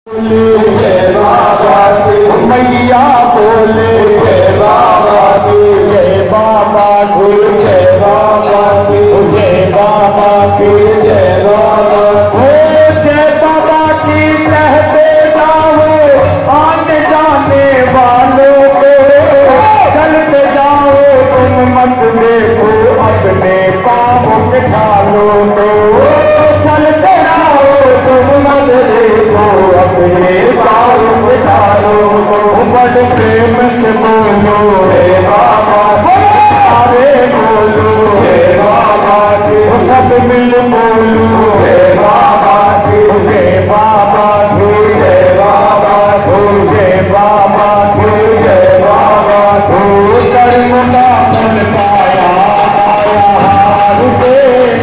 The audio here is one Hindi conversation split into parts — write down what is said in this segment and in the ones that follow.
जय बाबा की मैया बोले, जय बाबा की, जय बाबा गुरु, जय बाबा की, जय बाबा की, जय बाबा हो, जय बाबा की कहते जाओ आने जाने वालों को, चलते जाओ तुम मत देखो अपने पाँव के ढालों को, चलते जाओ तुम मत देखो अपने पाँव के ढालों को, बड़े प्रेम से बोलो हे बाबा, अरे बोलो हे बाबा की, सब मिल बोलो हे बाबा की, जय बाबा की, जय बाबा की, जय बाबा की, जय बाबा की, कर्म का फल पाया आया हार दे,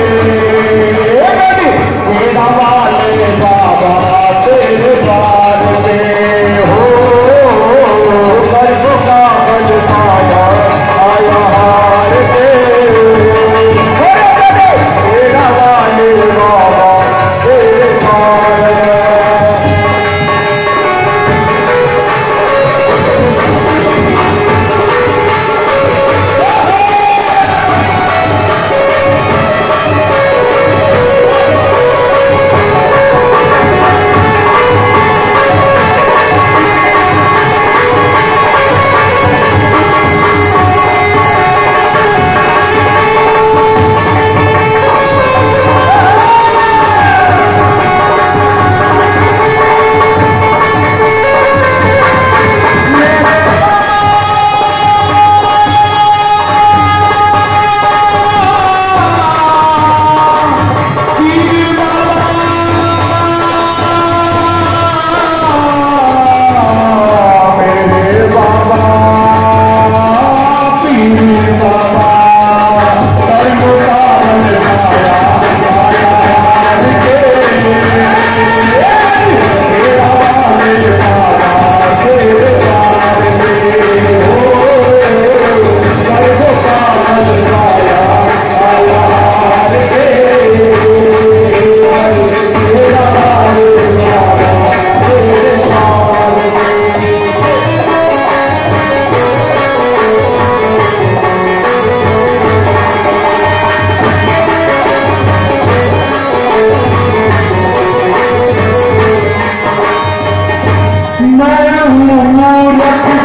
तेरा वाले बाबा तेरे बार में हो, कर्म का फल पाया आया हार दे, तेरा वाले बाबा तेरे बार में। मैं हूँ मूरख